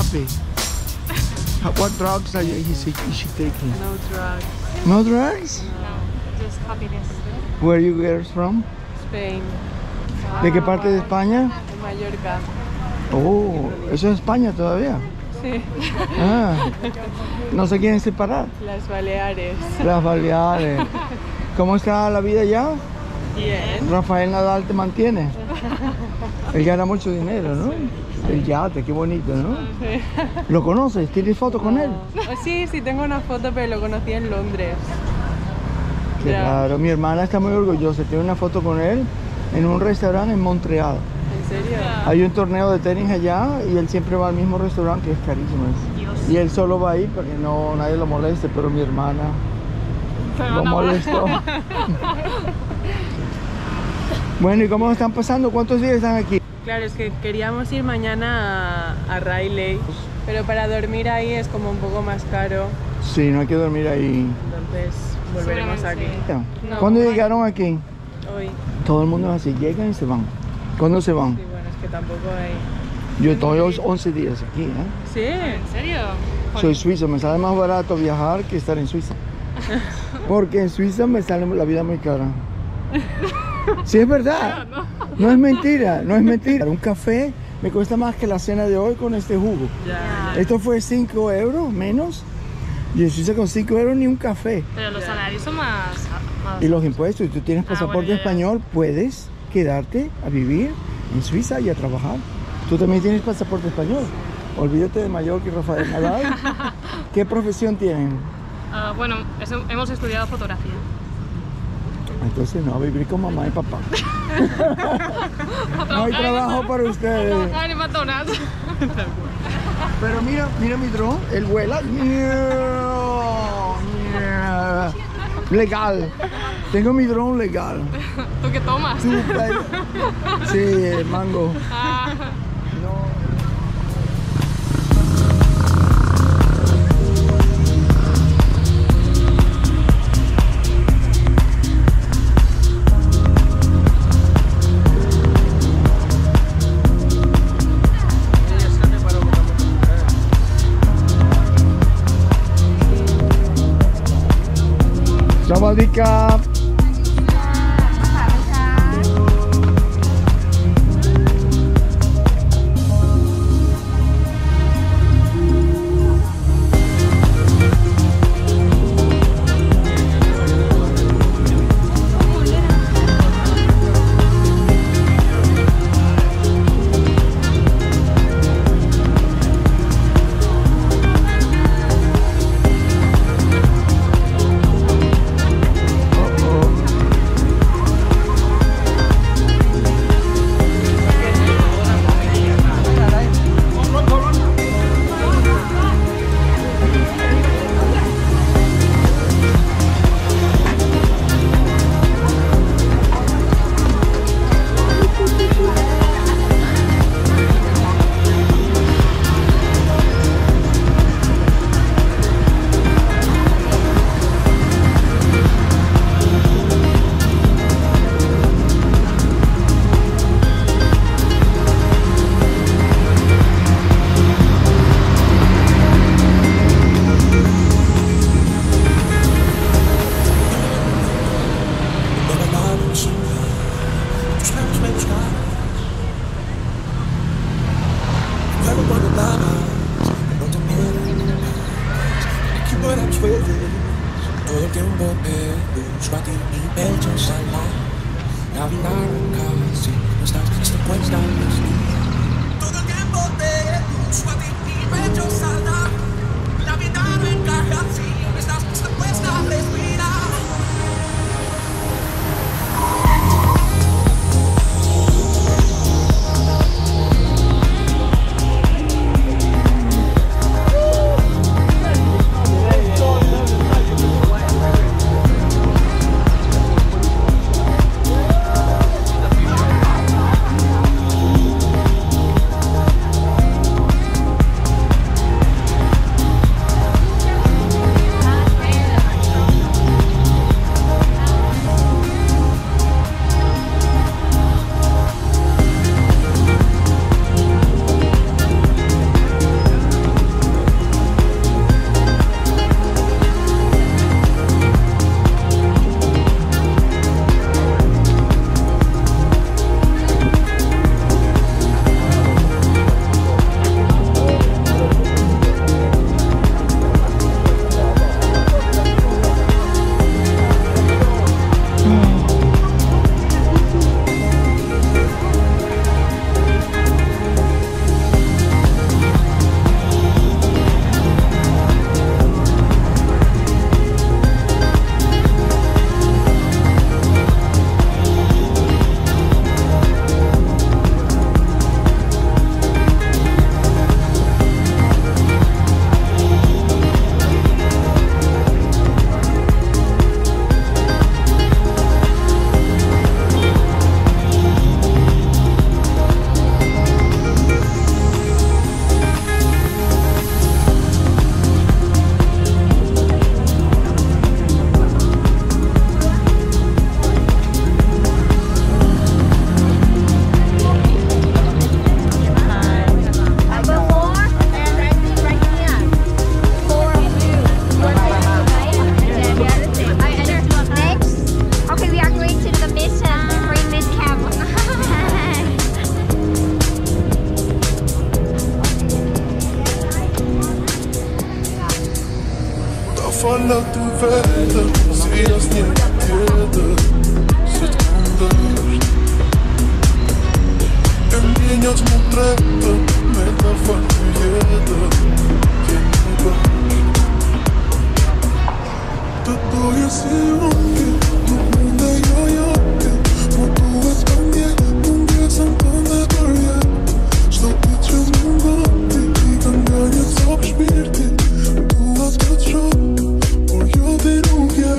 happy. What drugs are is she taking? No drugs. No drugs? No, just happiness. Where are you girls from? Spain. ¿De qué parte de España? En Mallorca. Oh, eso es España todavía. Sí. Ah, no se quieren separar. Las Baleares. Las Baleares. ¿Cómo está la vida allá? Bien. Rafael Nadal te mantiene. Él gana mucho dinero, ¿no? El yate, qué bonito, ¿no? Sí. ¿Lo conoces? ¿Tienes fotos con él? Sí, sí, tengo una foto, pero lo conocí en Londres. Qué raro. Mi hermana está muy orgullosa. Tiene una foto con él en un restaurante en Montreal. ¿En serio? Hay un torneo de tenis allá y él siempre va al mismo restaurante que es carísimo. Y él solo va ahí para que no nadie lo moleste, pero mi hermana lo molestó. Bueno, ¿y cómo están pasando? ¿Cuántos días están aquí? Claro, es que queríamos ir mañana a Rayleigh, pero para dormir ahí es como un poco más caro. Sí, no hay que dormir ahí. Entonces volveremos aquí. No, ¿Cuándo llegaron aquí? Hoy. Todo el mundo es así, llegan y se van. ¿Cuándo se van? Sí, bueno, es que tampoco hay... Yo estoy 11 días aquí, ¿eh? ¿Sí? ¿En serio? Soy suizo, me sale más barato viajar que estar en Suiza. Porque en Suiza me sale la vida muy cara. Sí, es verdad. No es mentira, no es mentira. Un café me cuesta más que la cena de hoy con este jugo. Ya. Esto fue 5 euros menos. Y en Suiza con 5 euros ni un café. Pero los salarios son más... Y los impuestos, si tú tienes pasaporte bueno, ya. español, puedes quedarte a vivir en Suiza y a trabajar. Tú también tienes pasaporte español. Olvídate de Mallorca y Rafael Nadal. ¿Qué profesión tienen? Bueno, hemos estudiado fotografía. Entonces no, vivir con mamá y papá. No hay trabajo para ustedes. Trabajar en McDonald's. Pero mira, mira mi dron, él vuela. Legal. Tengo mi dron legal. ¿Tú qué tomas? Super. Sí, mango. Ah. No. Sawadika. Todo el tiempo te busco a ti, mi pecho sala. Navidad casi no estás, esto cuesta todo el tiempo te busco a ti, mi pecho sala. La vida no encaja si no estás, esto cuesta respirar. faller du vete, ser oss nedtiden, sitt underst. Mieniąc mu trepę, metafalny jeden, piękny bądź. To jest jąki, lub mnie jojoki, motułec po mnie, mówię sam to na dole. Что ты чувствуешь, ты когда-нибудь забшмирти, du hast geschafft, wo я дороге.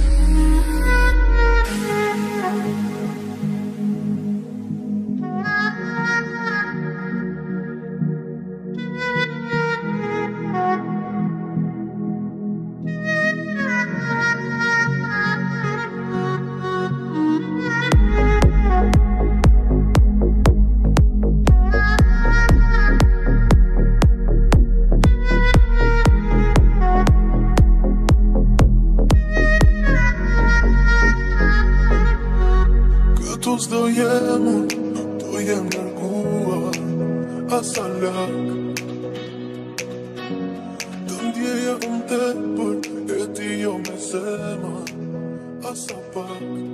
Dojemy góra, a salak. Gandieja tepăr, eti eu me seman, a sapak.